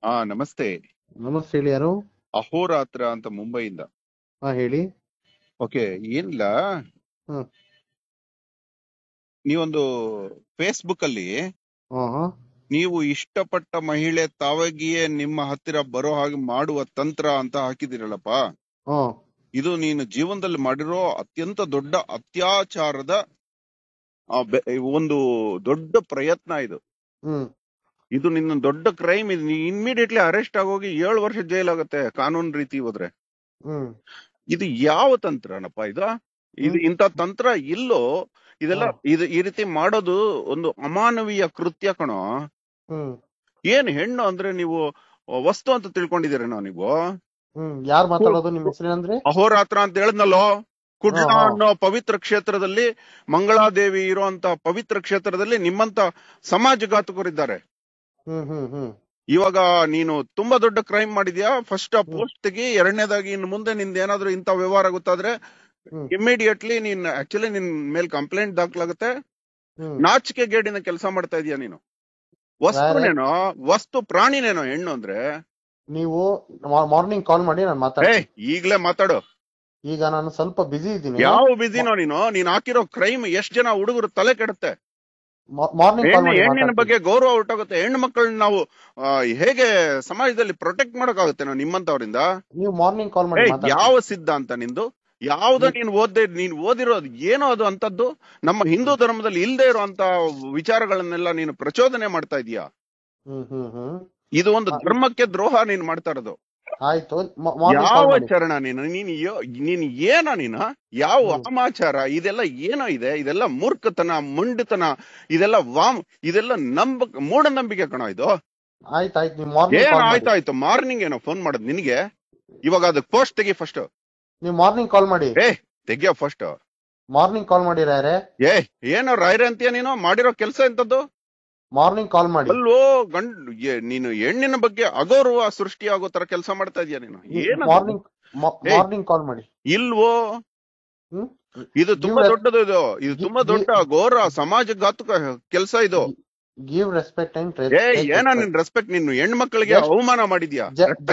ಹಾ, ನಮಸ್ತೆ. ನಮಸ್ತೆ, ಹೇಳಿ ಯಾರು? ಅಹೋರಾತ್ರ ಅಂತ ಮುಂಬೈಯಿಂದ. ಹಾ, ಹೇಳಿ. ಓಕೆ, ಏನಿಲ್ಲ. ಹ್ಮ್. ನೀವೊಂದು ಫೇಸ್ಬುಕ್ ಅಲ್ಲಿ ಹಾ ಹಾ ನೀವು ಇಷ್ಟಪಟ್ಟ ಮಹಿಳೆ ತಾವಾಗಿಯೇ ನಿಮ್ಮ ಹತ್ತಿರ ಬರೋ ಹಾಗೆ ಮಾಡುವ ತಂತ್ರ ಅಂತ ಹಾಕಿದಿರಲ್ಲಪ್ಪ. ಹಾ ಇದು ನೀನು ಜೀವನದಲ್ಲಿ ಮಾಡಿರೋ ಅತ್ಯಂತ ದೊಡ್ಡ ಅತ್ಯಾಚಾರದ ಒಂದು ದೊಡ್ಡ ಪ್ರಯತ್ನ ಇದು. ಹ್ಮ್ ಇದು ನಿನ್ನ ದೊಡ್ಡ ಕ್ರೈಮ್. ಇದು ಇಮ್ಮಿಡಿಯೇಟ್ಲಿ ಅರೆಸ್ಟ್ ಆಗೋಗಿ 7 ವರ್ಷ ಜೈಲ್ ಆಗುತ್ತೆ ಕಾನೂನು ರೀತಿ ಹೋದ್ರೆ. ಹ್ಮ್ ಇದು ಯಾವ ತಂತ್ರನಪ್ಪ ಇದು? ಇದು ಹ್ಮ್ ಇಂಥ ತಂತ್ರ ಇಲ್ಲೋ? ಇದೆಲ್ಲ ಹಾ ಈ ರೀತಿ ಮಾಡೋದು ಒಂದು ಅಮಾನವೀಯ ಕೃತ್ಯ ಕಣೋ. ಹ್ಮ್ ಏನ್ ಹೆಣ್ಣು ಅಂದ್ರೆ ನೀವು ವಸ್ತು ಅಂತ ತಿಳ್ಕೊಂಡಿದ್ದೀರೇನೋ ನೀವು? ಯಾರು ಮಾತಾಡೋದು? ನಿಮ್ಮ ಹೆಸರೇನಂದ್ರೆ? ಅಹೋರಾತ್ರ ಅಂತ ಹೇಳದ್ನಲ್ಲೋ. ಹಾ ಕುಡ್ಲ ಹಾ ಅನ್ನೋ ಪವಿತ್ರ ಕ್ಷೇತ್ರದಲ್ಲಿ, ಮಂಗಳಾದೇವಿ ಇರುವಂತ ಪವಿತ್ರ ಕ್ಷೇತ್ರದಲ್ಲಿ ನಿಮ್ಮಂತ ಸಮಾಜಘಾತಕರಿದ್ದಾರೆ. ಹ್ಮ್ ಹ್ಮ್ ಹ್ಮ್ ಇವಾಗ ನೀನು ತುಂಬಾ ದೊಡ್ಡ ಕ್ರೈಮ್ ಮಾಡಿದ್ಯಾ. ಫಸ್ಟ್ ಆ ಹ್ಮ್ ಪೋಸ್ಟ್ ತೆಗಿ. ಎರಡನೇದಾಗಿ ಇನ್ನು ಮುಂದೆ ನಿಂದ ಏನಾದ್ರು ಇಂಥ ವ್ಯವಹಾರ ಗೊತ್ತಾದ್ರೆ ಹ್ಮ್ ಇಮಿಡಿಯೇಟ್ಲಿ ನಿನ್ ಮೇಲ್ ಕಂಪ್ಲೇಂಟ್ ದಾಖಲಾಗುತ್ತೆ. ಹ್ಮ್ ನಾಚಿಕೆ ಗೇಡಿನ ಕೆಲಸ ಮಾಡ್ತಾ ಇದೀಯ ನೀನು. ಯಾರೇ ವಸ್ತುನೇನೋ, ವಸ್ತು ಪ್ರಾಣಿನೇನೋ ಹೆಣ್ಣು ಅಂದ್ರೆ. ನೀವು ಮಾರ್ನಿಂಗ್ ಕಾಲ್ ಮಾಡಿ, ನಾನು ಏ, ಮಾತಾಡ್ತೀನಿ. ಈಗ್ಲೇ ಮಾತಾಡು. ಈಗ ನಾನು ಸ್ವಲ್ಪ ಬಿಸಿ ಇದ್ದೀನಿ. ಯಾವ ಬಿಸಿನೋ ನೀನ್ ಹಾಕಿರೋ ಕ್ರೈಮ್ ಎಷ್ಟ್ ಜನ ಹುಡುಗರು ತಲೆ ಕೆಡುತ್ತೆ. ಮಾರ್ನಿಂಗ್ ಕಾಲ್ ಮಾಡಿ ಹೆಣ್ಣಿನ ಮಾತಾಡ್ತೀನಿ. ಬಗ್ಗೆ ಗೌರವ ಹೊರಟೋಗುತ್ತೆ. ಹೆಣ್ಣು ಮಕ್ಕಳನ್ನ ನಾವು ಹೇಗೆ ಸಮಾಜದಲ್ಲಿ ಪ್ರೊಟೆಕ್ಟ್ ಮಾಡೋಕ್ಕಾಗುತ್ತೆ ನಾವು ನಿಮ್ಮಂತವರಿಂದ? ನೀವು ಮಾರ್ನಿಂಗ್ ಕಾಲ್ ಮಾಡಿ ಯಾವ ಮಾತಾಡ್ತೀನಿ. ಸಿದ್ಧಾಂತ ನಿಂದು? ಯಾವ್ದೋ ನೀನ್ ಓದಿರೋದು ಏನೋ ಅದು ಅಂತದ್ದು ನಮ್ಮ ಹಿಂದೂ ಧರ್ಮದಲ್ಲಿ ಇಲ್ಲದೆ ಇರುವಂತ ವಿಚಾರಗಳನ್ನೆಲ್ಲ ನೀನು ಪ್ರಚೋದನೆ ಮಾಡ್ತಾ ಇದೀಯಾ. ಹ್ಮ್ ಹ್ಮ್ ಹ್ಮ್ ಇದು ಒಂದು ಧರ್ಮಕ್ಕೆ ದ್ರೋಹ ನೀನ್ ಮಾಡ್ತಾ ಇರೋದು. ಆಯ್ತು, ಮಾರ್ನಿಂಗ್ ಕಾಲ್ ಯಾವ ಮಾಡಿ. ಚರಣ ನೀನು ಏನೋ ಯಾವ ವಾಮಾಚಾರ ಇದೆಲ್ಲ ಏನೋ ಇದೆ. ಇದೆಲ್ಲ ಮೂರ್ಖತನ, ಮೊಂಡುತನ, ಇದೆಲ್ಲ ಇದೆಲ್ಲ ಮೂಢನಂಬಿಕೆ ಕಣೋ ಇದು. ಆಯ್ತಾಯ್ತು, ನೀವು ಮಾರ್ನಿಂಗ್ ಏನ್ ಕಾಲ್ ಮಾಡಿ. ಆಯ್ತಾಯ್ತು, ಮಾರ್ನಿಂಗ್ ಏನೋ ಫೋನ್ ಮಾಡೋದು ನಿನಗೆ? ಇವಾಗ ಅದಕ್ಕೆ ಪೋಸ್ಟ್ ತೆಗಿ ಫಸ್ಟ್. ನೀವು ಮಾರ್ನಿಂಗ್ ಕಾಲ್ ಮಾಡಿ. ತೆಗಿಯೋ ಫಸ್ಟ್. ಮಾರ್ನಿಂಗ್ ಕಾಲ್ ಮಾಡಿ ರಾಯರೇ. ಏನೋ ರಾಯ್ರೆ ಅಂತೀಯ ನೀನು? ಮಾಡಿರೋ ಕೆಲಸ ಎಂತದ್ದು? ಮಾರ್ನಿಂಗ್ ಕಾಲ್ ಮಾಡಿ. ಅಲ್ವೋ ನೀನು ಹೆಣ್ಣಿನ ಬಗ್ಗೆ ಅಗೌರವ ಸೃಷ್ಟಿ ಆಗೋ ತರ ಕೆಲಸ ಮಾಡ್ತಾ ಇದೀಯ ನೀನು. ಮಾರ್ನಿಂಗ್ ಕಾಲ್ ಮಾಡಿ. ಇಲ್ವೋ? ಹ್ಮ್ ಇದು ತುಂಬಾ ದೊಡ್ಡದು. ಇದು ತುಂಬಾ ದೊಡ್ಡ ಗೌರವ ಸಮಾಜಘಾತಕ ಕೆಲಸ ಇದು. ಗಿವ್ ರೆಸ್ಪೆಕ್ಟ್ ಅಂಡ್ ಏನೋ ನಿನ್ ರೆಸ್ಪೆಕ್ಟ್? ನೀನು ಹೆಣ್ಮಕ್ಳಿಗೆ ಅವಮಾನ ಮಾಡಿದ್ಯಾ?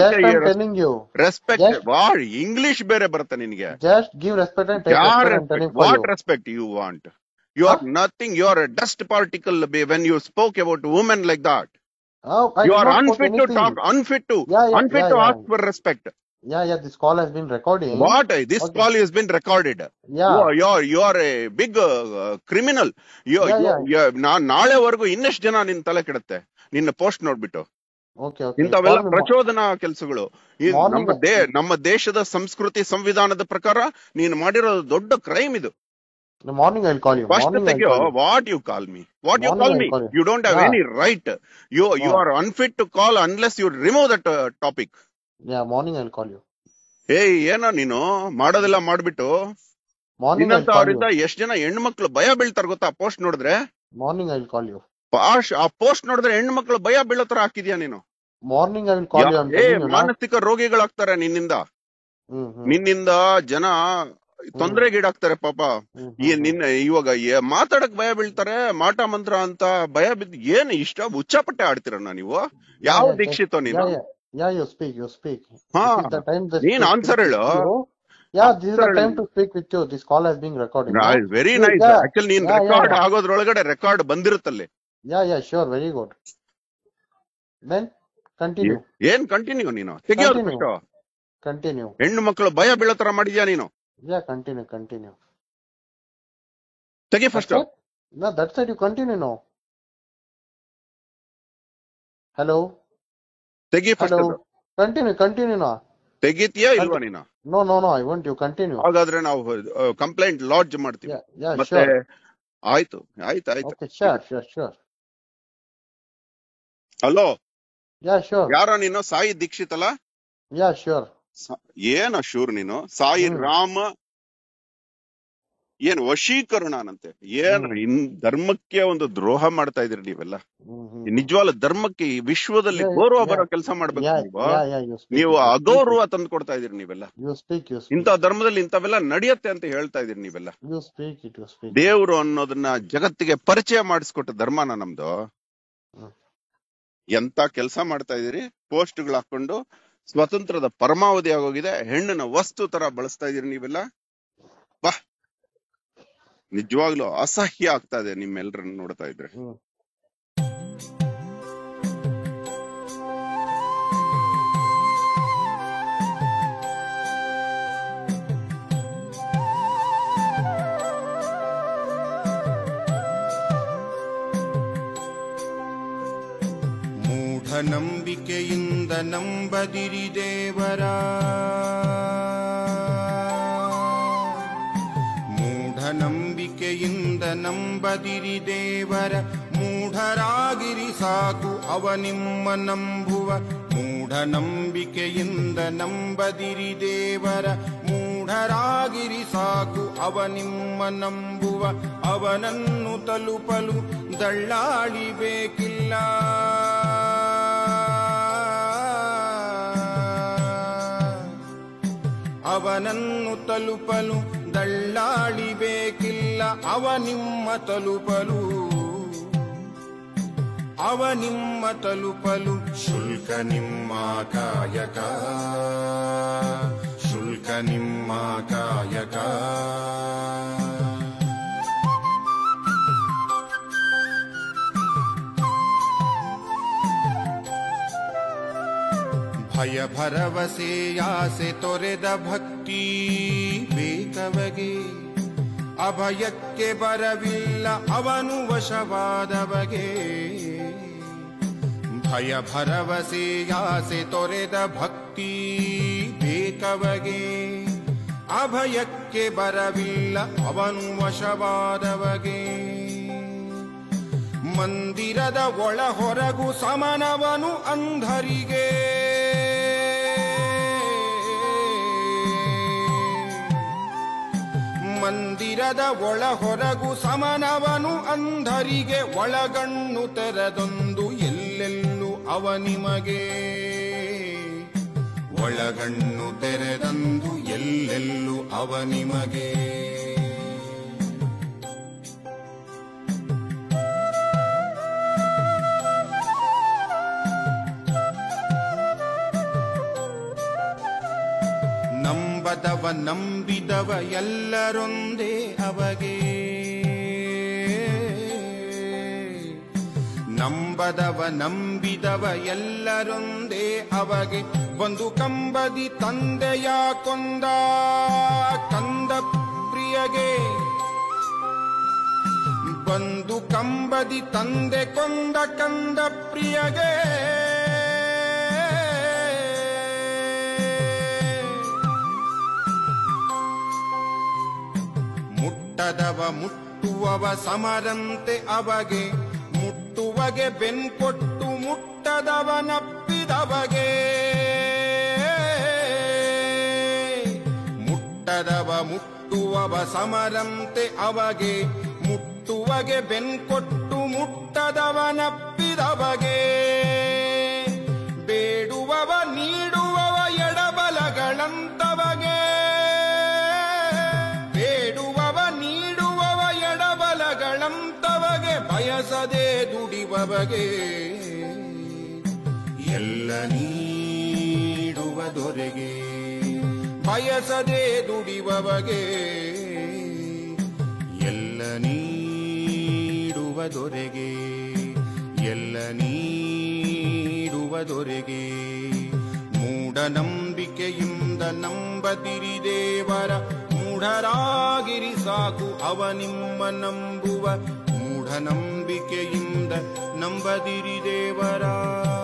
ರೆಸ್ಪೆಕ್ಟ್ ಇಂಗ್ಲಿಷ್ ಬೇರೆ ಬರುತ್ತೆ ನಿನ್ಗೆ. Just give respect and take respect. What respect you want? You are nothing. You are a dust particle when you spoke about women like that. You are unfit to talk, unfit to ask for respect. Yeah, this call has been recording. What? This call has been recorded. You are a big criminal. ನಾಳೆವರೆಗೂ ಇನ್ನೆಷ್ಟು ಜನ ನಿನ್ ತಲೆ ಕೆಡುತ್ತೆ ನಿನ್ನ post ನೋಡ್ಬಿಟ್ಟು. ಇಂಥವೆಲ್ಲ ಪ್ರಚೋದನಾ ಕೆಲಸಗಳು. ನಮ್ಮ ದೇಶದ ಸಂಸ್ಕೃತಿ ಸಂವಿಧಾನದ ಪ್ರಕಾರ ನೀನು ಮಾಡಿರೋ ದೊಡ್ಡ ಕ್ರೈಮ್ ಇದು. In the morning I'll call you. First thing, what you call me? What you call me? You don't have any right. You are unfit to call unless you remove that topic. Yeah, morning I'll call you. ಏನೋ ನೀನು ಮಾಡೋದೆಲ್ಲ ಮಾಡ್ಬಿಟ್ಟು ಅವರಿಂದ ಎಷ್ಟ್ ಜನ ಹೆಣ್ಣು ಮಕ್ಳು ಭಯ ಬೀಳ್ತಾರ ಗೊತ್ತಾ? ಪೋಸ್ಟ್ ನೋಡಿದ್ರೆ. Morning I will call you. ಆ ಪೋಸ್ಟ್ ನೋಡಿದ್ರೆ ಹೆಣ್ಣು ಮಕ್ಳು ಭಯ ಬೀಳೋ ತರ ಹಾಕಿದ್ಯಾ ನೀನು. Morning I will call you. ಮಾನಸಿಕ ರೋಗಿಗಳಾಗ್ತಾರೆ ನಿನ್ನಿಂದ ಜನ ತೊಂದರೆಗೀಡಾಗ್ತಾರೆ ಪಾಪ. ಇವಾಗ ಮಾತಾಡಕ್ ಭಯ ಬೀಳ್ತಾರೆ. ಮಾಟ ಮಂತ್ರ ಅಂತ ಭಯ ಬಿದ್ದು ಏನ್ ಇಷ್ಟ ಹುಚ್ಚಾಪಟ್ಟೆ ಆಡ್ತೀರಣ್ಣ ನೀವು? ಯಾವ ದೀಕ್ಷಿತೋ ನೀನು? ನೀನ್ ಆನ್ಸರ್ ಹೇಳು. This is the time to speak with you. This call has been recorded. Very nice. Actually ನೀನ್ ರೆಕಾರ್ಡ್ ಆಗೋದ್ರೊಳಗಡೆ ರೆಕಾರ್ಡ್ ಬಂದಿರುತ್ತಲ್ಲಿ. Yeah, sure. Very good. Then continue. ಏನ್ ಕಂಟಿನ್ಯೂ? ನೀನು ತೆಗಿಯೋದು ಫಸ್ಟ್. Continue. ಹೆಣ್ಣು ಮಕ್ಕಳು ಭಯ ಬೀಳೋ ತರ ಮಾಡಿದ್ಯಾ ನೀನು. Yeah, continue. ತೆಗಿ first. No, that's it. You continue now. Hello. ತೆಗಿ ಫಸ್ಟ್. Continue now. ತೆಗಿತೀಯಾ ಇಲ್ವಾ ನೀನು? No. I want you continue. ಹಾಗಾದ್ರೆ ನಾವು ಕಂಪ್ಲೇಂಟ್ ಲಾಡ್ಜ್ ಮಾಡ್ತೀವಿ. ಮತ್ತೆ ಆಯ್ತು. Okay, sure. Hello. Yeah, sure. ಯಾರೋ ನೀನು? ಸಾಯಿ ದೀಕ್ಷಿತ್ ಅಲ್ಲ? Yeah, sure. ಏನ ಶೂರ್ ನೀನು? ಸಾಯಿ ರಾಮ ಏನ್ ವಶೀಕರಣನಂತೆ? ಏನ್ ಧರ್ಮಕ್ಕೆ ಒಂದು ದ್ರೋಹ ಮಾಡ್ತಾ ಇದ್ರಿ ನೀವೆಲ್ಲ. ನಿಜವಾದ ಧರ್ಮಕ್ಕೆ ಈ ವಿಶ್ವದಲ್ಲಿ ಗೌರವ ಬರೋ ಕೆಲಸ ಮಾಡ್ಬೇಕು. ನೀವು ಅಗೌರವ ತಂದು ಕೊಡ್ತಾ ಇದೀರಿ ನೀವೆಲ್ಲ. ಇಂಥ ಧರ್ಮದಲ್ಲಿ ಇಂಥವೆಲ್ಲ ನಡೆಯುತ್ತೆ ಅಂತ ಹೇಳ್ತಾ ಇದೀರಿ ನೀವೆಲ್ಲ. ದೇವ್ರು ಅನ್ನೋದನ್ನ ಜಗತ್ತಿಗೆ ಪರಿಚಯ ಮಾಡಿಸ್ಕೊಟ್ಟ ಧರ್ಮನ ನಮ್ದು. ಎಂತ ಕೆಲಸ ಮಾಡ್ತಾ ಇದೀರಿ. ಪೋಸ್ಟ್ಗಳು ಹಾಕೊಂಡು ಸ್ವತಂತ್ರದ ಪರಮಾವಧಿ ಆಗೋಗಿದೆ. ಹೆಣ್ಣನ ವಸ್ತು ತರ ಬಳಸ್ತಾ ಇದೀರಿ ನೀವೆಲ್ಲ. ಬಾ, ನಿಜವಾಗ್ಲೂ ಅಸಹ್ಯ ಆಗ್ತಾ ಇದೆ ನಿಮ್ಮೆಲ್ಲರನ್ನ ನೋಡ್ತಾ ಇದ್ರೆ. ನಂಬಿಕೆಯಿಂದ ನಂಬದಿರಿ ದೇವರ, ಮೂಢನಂಬಿಕೆಯಿಂದ ನಂಬದಿರಿ ದೇವರ, ಮೂಢರಾಗಿರಿ ಸಾಕು ಅವ ನಿಮ್ಮ ನಂಬುವ. ಮೂಢನಂಬಿಕೆಯಿಂದ ನಂಬದಿರಿ ದೇವರ, ಮೂಢರಾಗಿರಿ ಸಾಕು ಅವ ನಿಮ್ಮ ನಂಬುವ. ಅವನನ್ನು ತಲುಪಲು ದಳ್ಳಾಳಿ ಬೇಕಿಲ್ಲ, ಅವನನ್ನು ತಲುಪಲು ದಳ್ಳಾಳಿ ಬೇಕಿಲ್ಲ. ಅವ ನಿಮ್ಮ ತಲುಪಲು, ಅವ ನಿಮ್ಮ ತಲುಪಲು ಶುಲ್ಕ ನಿಮ್ಮ ಕಾಯಕ, ಶುಲ್ಕ ನಿಮ್ಮ ಕಾಯಕ. ಭಯ ಭರವಸೆ ಆಸೆ ತೊರೆದ ಭಕ್ತಿ ಬೇಕವಗೆ, ಅಭಯಕ್ಕೆ ಬರವಿಲ್ಲ ಅವನು ವಶವಾದವಗೆ. ಭಯ ಭರವಸೆ ಆಸೆ ತೊರೆದ ಭಕ್ತಿ ಬೇಕವಗೆ, ಅಭಯಕ್ಕೆ ಬರವಿಲ್ಲ ಅವನು ವಶವಾದವಗೆ. ಮಂದಿರದ ಒಳ ಹೊರಗು ಸಮನವನು ಅಂಧರಿಗೆ, ಮಂದಿರದ ಒಳ ಹೊರಗು ಸಮನವನು ಅಂಧರಿಗೆ. ಒಳಗಣ್ಣು ತೆರೆದೊಂದು ಎಲ್ಲೆಲ್ಲೂ ಅವ ನಿಮಗೆ, ಒಳಗಣ್ಣು ತೆರೆದಂದು ಎಲ್ಲೆಲ್ಲೂ ಅವ ನಿಮಗೆ. ನಂಬದವ ನಂಬಿದವ ಎಲ್ಲರೊಂದೇ ಅವಗೆ, ನಂಬದವ ನಂಬಿದವ ಎಲ್ಲರೊಂದೇ ಅವಗೆ. ಒಂದು ಕಂಬದಿ ತಂದೆಯ ಕೊಂದ ಕಂದ ಪ್ರಿಯಗೆ, ಒಂದು ಕಂಬದಿ ತಂದೆ ಕೊಂದ ಕಂದ ಪ್ರಿಯಗೆ. ಮುಟ್ಟದವ ಮುಟ್ಟುವವ ಸಮರಂತೆ ಅವಗೆ, ಮುಟ್ಟುವಗೆ ಬೆನ್ಕೊಟ್ಟು ಮುಟ್ಟದವ ನಪ್ಪಿದವಗೆ. ಮುಟ್ಟದವ ಮುಟ್ಟುವವ ಸಮರಂತೆ ಅವಗೆ, ಮುಟ್ಟುವಗೆ ಬೆನ್ಕೊಟ್ಟು ಮುಟ್ಟದವ ನಪ್ಪಿದವಗೆ. ಬೇಡುವವ ನೀಡುವವ ಎಡಬಲಗಳಂತವಗೆ, ಗಳಂತವಗೆ. ಬಯಸದೆ ದುಡಿವವಗೆ ಎಲ್ಲ ನೀಡುವ ದೊರೆಗೆ, ಬಯಸದೆ ದುಡಿವವಗೆ ಎಲ್ಲ ನೀಡುವ ದೊರೆಗೆ, ಎಲ್ಲ ನೀಡುವ ದೊರೆಗೆ. ಮೂಢನಂಬಿಕೆಯಿಂದ ನಂಬದಿರಿ ದೇವರ, ಮೂಢರಾಗಿರಿ ಸಾಕು ಅವ ನಿಮ್ಮ ನಂಬುವ. ಮೂಢನಂಬಿಕೆಯಿಂದ ನಂಬದಿರಿ ದೇವರ.